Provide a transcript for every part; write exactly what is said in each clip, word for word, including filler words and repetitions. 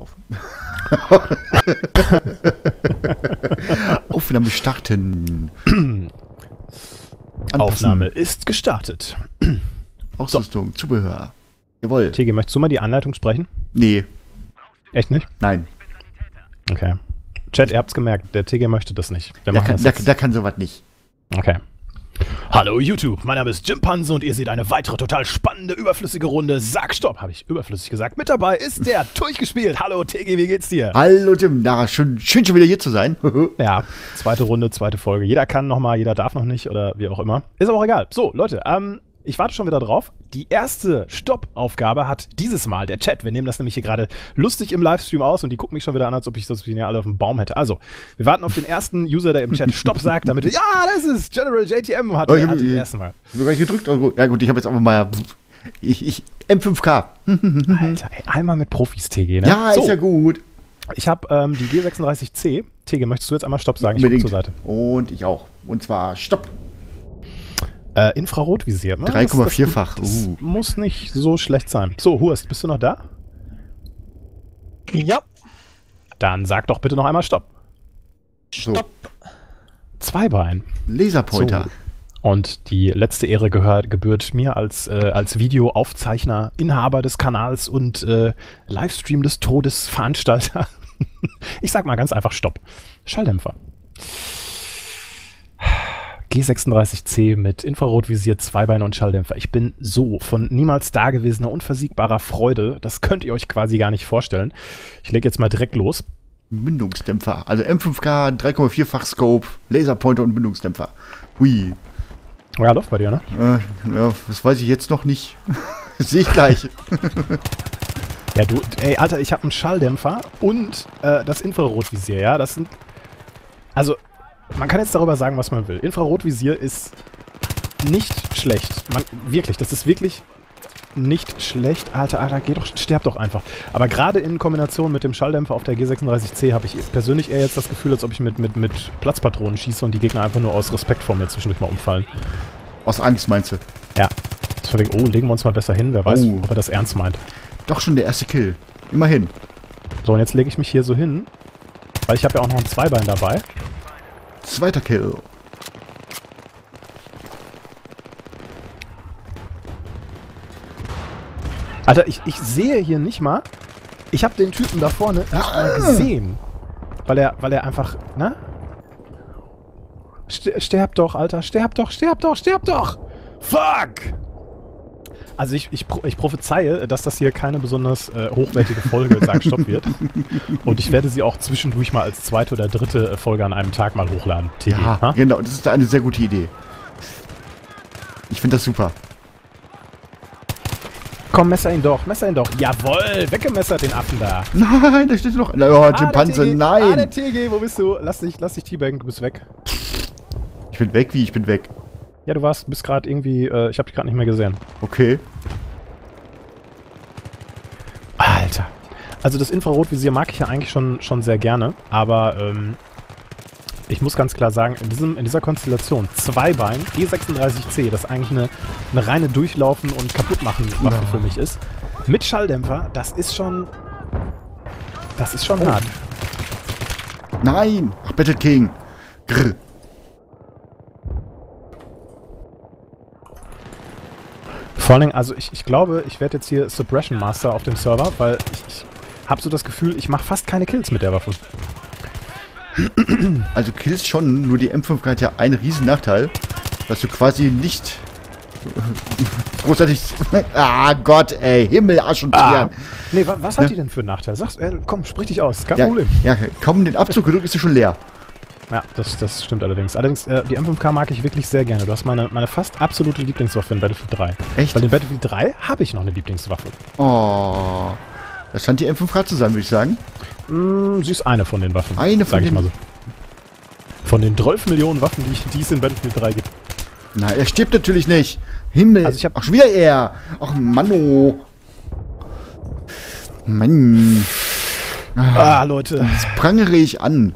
Auf. Aufnahme starten. Aufnahme ist gestartet. Ausrüstung, so. Zubehör. Jawohl. T G, möchtest du mal die Anleitung sprechen? Nee. Echt nicht? Nein. Okay. Chat, ihr habt's gemerkt, der T G möchte das nicht. Der, der, kann, der, der kann sowas nicht. Okay. Hallo YouTube, mein Name ist Jimpanse und ihr seht eine weitere total spannende, überflüssige Runde. Sag Stopp, habe ich überflüssig gesagt. Mit dabei ist der durchgespielt. Hallo T G, wie geht's dir? Hallo Tim, na, schön, schön schon wieder hier zu sein. Ja, zweite Runde, zweite Folge. Jeder kann nochmal, jeder darf noch nicht oder wie auch immer. Ist aber auch egal. So, Leute, ähm, ich warte schon wieder drauf. Die erste Stopp-Aufgabe hat dieses Mal der Chat. Wir nehmen das nämlich hier gerade lustig im Livestream aus und die gucken mich schon wieder an, als ob ich das hier alle auf dem Baum hätte. Also, wir warten auf den ersten User, der im Chat Stopp sagt, damit wir, ja, das ist General J T M, hat oh, er hat das erste Mal. Ich habe gedrückt. Ja gut, ich habe jetzt einfach mal ich, ich, M fünf K. Alter, ey, einmal mit Profis, T G, ne? Ja, so, ist ja gut. Ich habe ähm, die G sechsunddreißig C. T G, möchtest du jetzt einmal Stopp sagen? Ich Unbedingt. guck zur Seite. Und ich auch. Und zwar Stopp. Äh, Infrarotvisier, ne? drei Komma vier-fach. Das, das uh. muss nicht so schlecht sein. So, Hurst, bist du noch da? Ja. Dann sag doch bitte noch einmal Stopp. Stopp. Zweibein. Laserpointer. So. Und die letzte Ehre gehört, gebührt mir als, äh, als Videoaufzeichner, Inhaber des Kanals und äh, Livestream des Todes, Veranstalter. Ich sag mal ganz einfach Stopp. Schalldämpfer. G sechsunddreißig C mit Infrarotvisier, Zweibein und Schalldämpfer. Ich bin so von niemals dagewesener, unversiegbarer Freude. Das könnt ihr euch quasi gar nicht vorstellen. Ich lege jetzt mal direkt los. Bindungsdämpfer. Also M fünf K, drei Komma vier-fach Scope, Laserpointer und Bindungsdämpfer. Hui. Ja, läuft bei dir, ne? Äh, ja, das weiß ich jetzt noch nicht. Das sehe ich gleich. Ja, du, ey, Alter, ich habe einen Schalldämpfer und äh, das Infrarotvisier, ja, das sind, also, man kann jetzt darüber sagen, was man will. Infrarotvisier ist nicht schlecht. Man, wirklich, das ist wirklich nicht schlecht. Alter, Alter, geh doch, sterb doch einfach. Aber gerade in Kombination mit dem Schalldämpfer auf der G sechsunddreißig C habe ich persönlich eher jetzt das Gefühl, als ob ich mit, mit, mit Platzpatronen schieße und die Gegner einfach nur aus Respekt vor mir zwischendurch mal umfallen. Aus Angst, meinst du? Ja. Oh, legen wir uns mal besser hin. Wer weiß, oh. ob er das ernst meint. Doch schon der erste Kill. Immerhin. So, und jetzt lege ich mich hier so hin, weil ich habe ja auch noch ein Zweibein dabei. Zweiter Kill. Alter, ich, ich sehe hier nicht mal. Ich habe den Typen da vorne nicht mal gesehen. Weil er, weil er einfach, ne? Sterb doch, Alter. Sterb doch, sterb doch, sterb doch! Fuck! Also ich, ich, ich prophezeie, dass das hier keine besonders äh, hochwertige Folge Sag Stopp wird. Und ich werde sie auch zwischendurch mal als zweite oder dritte Folge an einem Tag mal hochladen. T G, ja, ha? Genau. Das ist eine sehr gute Idee. Ich finde das super. Komm, messer ihn doch, messer ihn doch. Jawohl, weggemessert den Affen da. Nein, da steht noch... Oh, Jimpanse, ah, nein. Ah, der T G, wo bist du? Lass dich, lass dich teabaggen, du bist weg. Ich bin weg, wie? Ich bin weg. Ja, du warst, bist gerade irgendwie, äh, ich habe dich gerade nicht mehr gesehen. Okay. Alter. Also das Infrarotvisier mag ich ja eigentlich schon, schon sehr gerne, aber ähm, ich muss ganz klar sagen, in, diesem, in dieser Konstellation Zweibein, G sechsunddreißig C, das eigentlich eine, eine reine Durchlaufen- und Kaputtmachen-Waffe ja. für mich ist, mit Schalldämpfer, das ist schon, das ist schon oh. hart. Nein! Ach, Battle King! Grr. Vor allen Dingen, also ich, ich glaube, ich werde jetzt hier Suppression Master auf dem Server, weil ich, ich habe so das Gefühl, ich mache fast keine Kills mit der Waffe. Also Kills schon, nur die M fünf K hat ja einen riesen Nachteil, dass du quasi nicht großartig... Ah Gott, ey, Himmel, Arsch und Tieren. Ah. Nee, wa was hat ja? die denn für einen Nachteil? Sag's, äh, komm, sprich dich aus, kein ja, Problem. Ja, kaum den Abzug gedrückt, ist sie schon leer. Ja, das, das stimmt allerdings. Allerdings, äh, die M fünf K mag ich wirklich sehr gerne. Du hast meine, meine fast absolute Lieblingswaffe in Battlefield drei. Echt? Weil in Battlefield drei habe ich noch eine Lieblingswaffe. Oh. Das scheint die M fünf K zu sein, würde ich sagen. Mm, sie ist eine von den Waffen. Eine von sag ich den... mal so. Von den zwölf Millionen Waffen, die, die es in Battlefield drei gibt. Na, er stirbt natürlich nicht. Himmel. Also ich hab... Ach, schon wieder er. Ach, Manno. Mann. Ah, ah Leute. Das prangere ich an.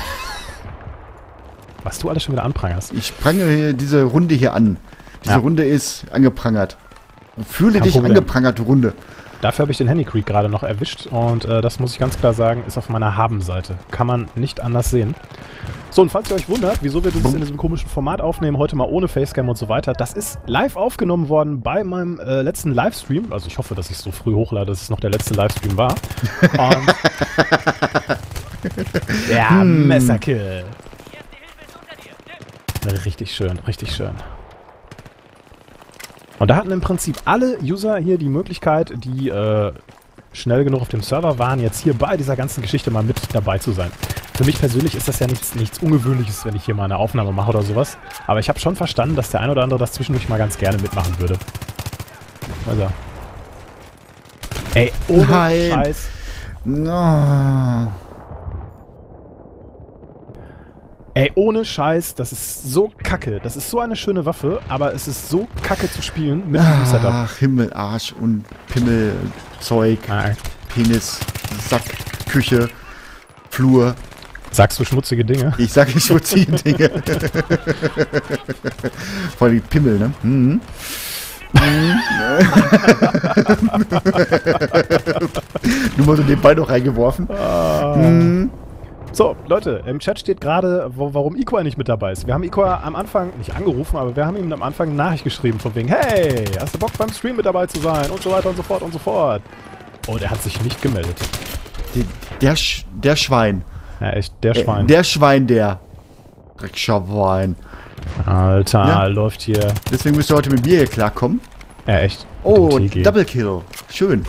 Was du alles schon wieder anprangerst. Ich prangere diese Runde hier an. Diese ja. Runde ist angeprangert. Fühle Kein dich Problem. angeprangert, Runde. Dafür habe ich den Henny Creek gerade noch erwischt und äh, das muss ich ganz klar sagen, ist auf meiner Haben-Seite. Kann man nicht anders sehen. So, und falls ihr euch wundert, wieso wir das in diesem komischen Format aufnehmen, heute mal ohne Facecam und so weiter, das ist live aufgenommen worden bei meinem äh, letzten Livestream. Also ich hoffe, dass ich es so früh hochlade, dass es noch der letzte Livestream war. Und ja, Hm. Messerkill. Richtig schön, richtig schön. Und da hatten im Prinzip alle User hier die Möglichkeit, die äh, schnell genug auf dem Server waren, jetzt hier bei dieser ganzen Geschichte mal mit dabei zu sein. Für mich persönlich ist das ja nichts, nichts Ungewöhnliches, wenn ich hier mal eine Aufnahme mache oder sowas. Aber ich habe schon verstanden, dass der ein oder andere das zwischendurch mal ganz gerne mitmachen würde. Also. Ey, ohne Nein. Scheiß. No. Ey, ohne Scheiß, das ist so kacke. Das ist so eine schöne Waffe, aber es ist so kacke zu spielen mit diesem Setup. Ach, Himmel, Arsch und Pimmel, Zeug, Ah, Penis, Sack, Küche, Flur. sagst du schmutzige Dinge? Ich sage schmutzige Dinge. Vor allem Pimmel, ne? Mhm. Nur mal so nebenbei noch reingeworfen. Ah. Mhm. So, Leute, im Chat steht gerade, wo, warum Ikor nicht mit dabei ist. Wir haben Ikor am Anfang nicht angerufen, aber wir haben ihm am Anfang eine Nachricht geschrieben von wegen, hey, hast du Bock beim Stream mit dabei zu sein? Und so weiter und so fort und so fort. Und er hat sich nicht gemeldet. Der, der, Sch der Schwein. Ja, echt, der Äh, Schwein. Der Schwein, der. Dreckschwein. Alter, Ja. läuft hier. Deswegen müsst ihr heute mit mir hier klarkommen. Ja, echt. Oh, Mit dem T G. Double Kill. Schön.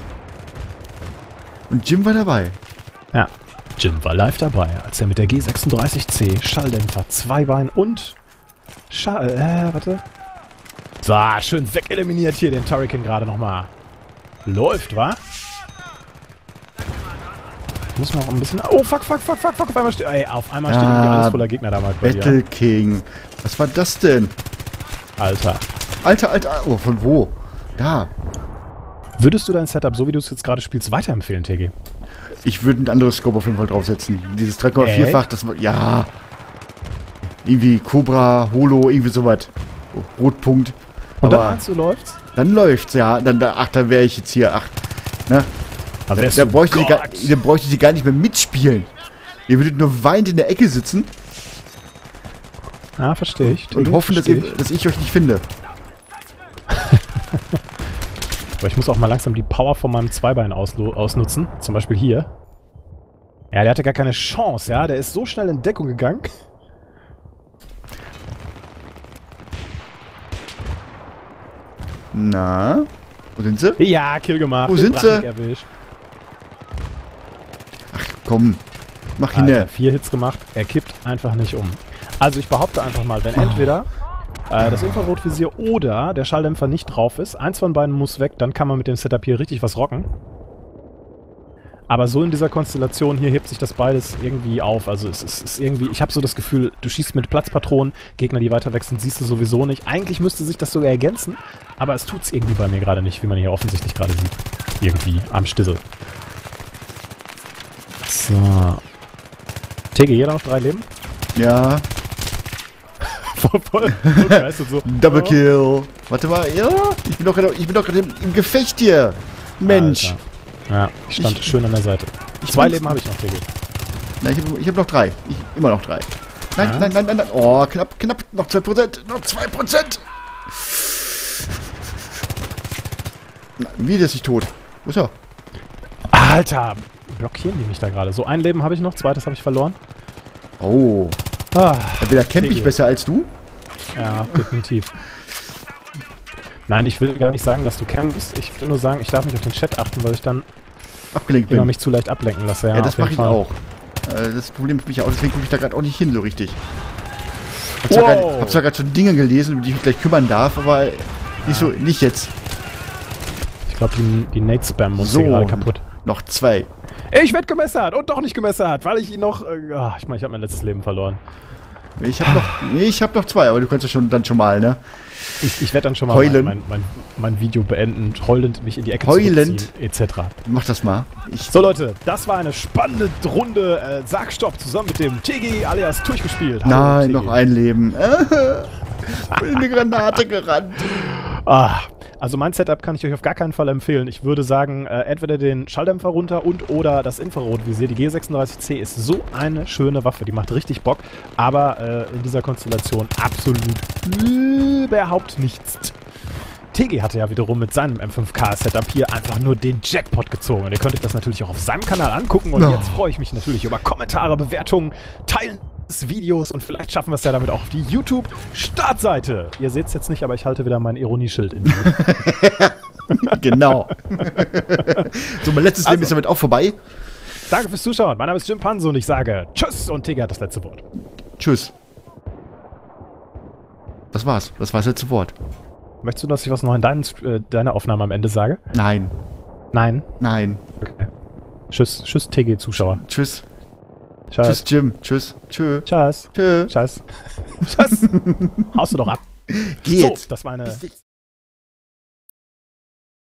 Und Jim war dabei. Ja. Jim war live dabei, als er mit der G sechsunddreißig C Schalldämpfer, Zweibein und Schall... Äh, warte. So, schön wegeliminiert hier den Turrican gerade nochmal. Läuft, wa? Muss man auch ein bisschen... Oh, fuck, fuck, fuck, fuck, fuck. Auf einmal steht... Ey, auf einmal steht Ah, irgendwie alles voller Gegner damals bei Battle dir. King. Was war das denn? Alter. Alter, alter, oh, von wo? Da. Würdest du dein Setup, so wie du es jetzt gerade spielst, weiterempfehlen, T G? Ich würde ein anderes Scope auf jeden Fall draufsetzen. Dieses drei Komma vier-fach, das war... Ja. Irgendwie Cobra, Holo, irgendwie sowas. Rotpunkt. Und Aber dann meinst du, läuft's? dann läuft's, ja. Dann, da- ach, dann wäre ich jetzt hier, ach. Ne? Aber Da, wärst da, du bräuchte ich gar, Gott. da bräuchte ich gar nicht mehr mitspielen. Ihr würdet nur weinend in der Ecke sitzen Ja, verstehe ich. und T G, hoffen, dass, versteh ihr, ich. dass ich euch nicht finde. Aber ich muss auch mal langsam die Power von meinem Zweibein auslo- ausnutzen. Zum Beispiel hier. Ja, der hatte gar keine Chance, ja. Der ist so schnell in Deckung gegangen. Na? Wo sind sie? Ja, Kill gemacht. Wo Den sind Drachen sie? Erwischt. Komm. Mach Alter, hin. vier Hits gemacht. Er kippt einfach nicht um. Also ich behaupte einfach mal, wenn entweder äh, das Infrarotvisier oder der Schalldämpfer nicht drauf ist, eins von beiden muss weg, dann kann man mit dem Setup hier richtig was rocken. Aber so in dieser Konstellation hier hebt sich das beides irgendwie auf. Also es ist, es ist irgendwie, ich habe so das Gefühl, du schießt mit Platzpatronen, Gegner, die weiter weg sind, siehst du sowieso nicht. Eigentlich müsste sich das sogar ergänzen, aber es tut's irgendwie bei mir gerade nicht, wie man hier offensichtlich gerade sieht. Irgendwie am Stissel. So. T G, jeder noch drei Leben? Ja. voll, voll, voll begeistert so. Double Oh. Kill. Warte mal. Ja. Ich bin doch gerade ich bin doch gerade im, im Gefecht hier. Mensch. Alter. Ja, ich stand Ich- schön an der Seite. ich Zwei bin's- Leben habe ich noch, T G. Na, ich habe ich hab noch drei. Ich, immer noch drei. Nein, Ja. nein, nein, nein, nein. Oh, knapp, knapp. Noch zwei Prozent. Noch zwei Prozent. Na, wie, der ist nicht tot. Wo ist er? Alter! Blockieren die mich da gerade. So, ein Leben habe ich noch, zweites habe ich verloren. Oh. Ah, Entweder kämpfe ich T G. besser als du. ja, definitiv. Nein, ich will gar nicht sagen, dass du campst. Ich will nur sagen, ich darf nicht auf den Chat achten, weil ich dann Abgelenkt immer bin. mich zu leicht ablenken lasse. Ja, Ja, das auf jeden mache ich Fall. auch. Äh, das Problem für mich auch, deswegen gucke ich da gerade auch nicht hin so richtig. Hab zwar Wow. grad- hab zwar gerade schon Dinge gelesen, um die ich mich gleich kümmern darf, aber nicht so, nicht jetzt. Ich glaube, die, die Nate-Spam muss So. hier gerade kaputt. Noch zwei. Ich werde gemessert und doch nicht gemessert, weil ich ihn noch... Äh, ah, ich meine, ich habe mein letztes Leben verloren. Ich habe noch, nee, ich habe noch zwei, aber du kannst ja schon dann schon mal, ne? Ich, ich werde dann schon mal Heulen. mein, mein, mein, mein Video beenden, heulend mich in die Ecke Heulend? zurückziehen, et cetera. Mach das mal. Ich, So Leute, das war eine spannende Runde äh, Sargstopp zusammen mit dem T G alias durchgespielt. Hallo, nein, T G. noch ein Leben. Bin in die Granate gerannt. Ah, Also mein Setup kann ich euch auf gar keinen Fall empfehlen. Ich würde sagen, äh, entweder den Schalldämpfer runter und oder das Infrarotvisier. Die G sechsunddreißig C ist so eine schöne Waffe, die macht richtig Bock, aber äh, in dieser Konstellation absolut überhaupt nichts. T G hatte ja wiederum mit seinem M fünf K-Setup hier einfach nur den Jackpot gezogen. Und ihr könnt euch das natürlich auch auf seinem Kanal angucken. Und Oh. jetzt freue ich mich natürlich über Kommentare, Bewertungen, Teilen des Videos. Und vielleicht schaffen wir es ja damit auch auf die YouTube-Startseite. Ihr seht es jetzt nicht, aber ich halte wieder mein Ironieschild in die Hand. Genau. So, mein letztes Leben Also. ist damit auch vorbei. Danke fürs Zuschauen. Mein Name ist Jim Panso und ich sage Tschüss. Und T G hat das letzte Wort. Tschüss. Das war's. Das war das letzte Wort. Möchtest du, dass ich was noch in deinen, äh, deiner Aufnahme am Ende sage? Nein. Nein? Nein. Okay. Tschüss. Tschüss, T G-Zuschauer. Tschüss. Tschüss. Tschüss, Jim. Tschüss. Tschö. Tschüss. Tschö. Tschüss. Tschüss. Haust du doch ab. Geh So, jetzt. das war eine... Bis jetzt.